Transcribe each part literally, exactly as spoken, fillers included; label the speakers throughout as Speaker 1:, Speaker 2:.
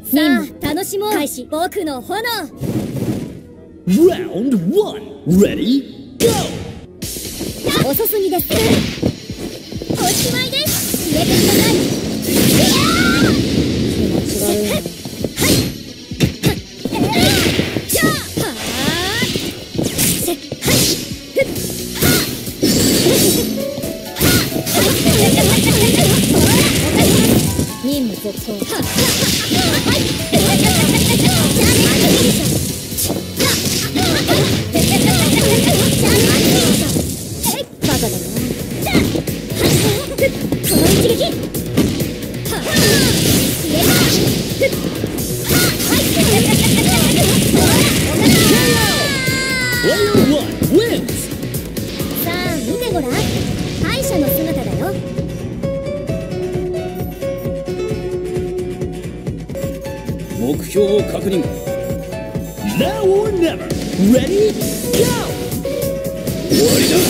Speaker 1: さあ楽しもう。開始。僕の炎。
Speaker 2: Round one. Ready? Go!
Speaker 1: 遅すぎです。おしまいです。消えてください。任務続行。バカだな。この一撃。
Speaker 2: Player one wins!
Speaker 1: さあ見てごらん。敗者の姿だよ。
Speaker 2: 目標を確認。Now or never. Ready? Go! 終わりだ。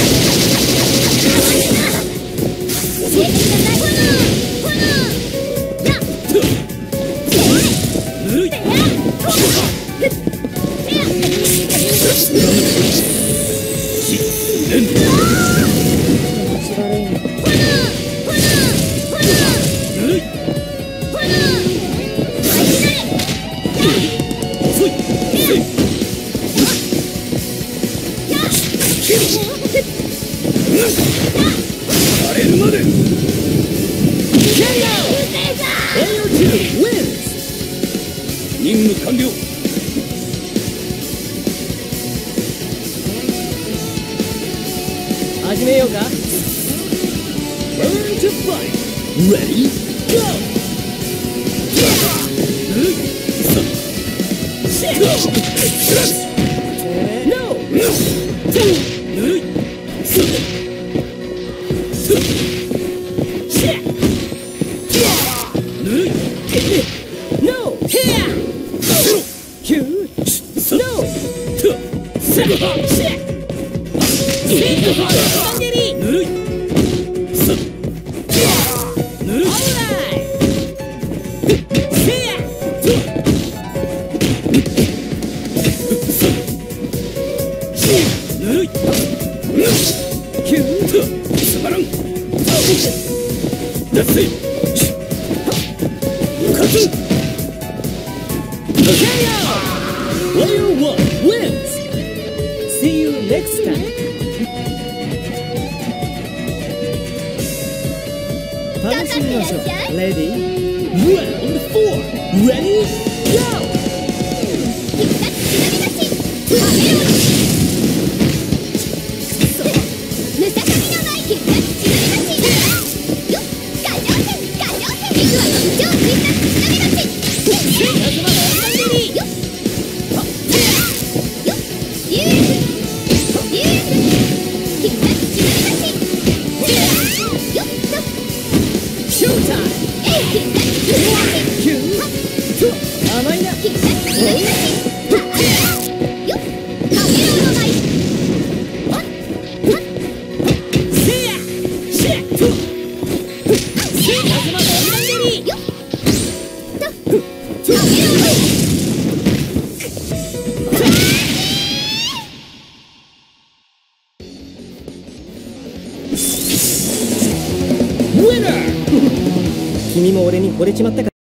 Speaker 1: 消えてください。炎やっ
Speaker 2: ぬるい。荒れるまで。Player two wins! 任務完了。始めようか。Learn to fight. Ready? Go! No! No! Player one wins! See you next time! 楽しみましょう。Ready? Round four! Ready? Go! 甘いな。君も俺に惚れちまったか。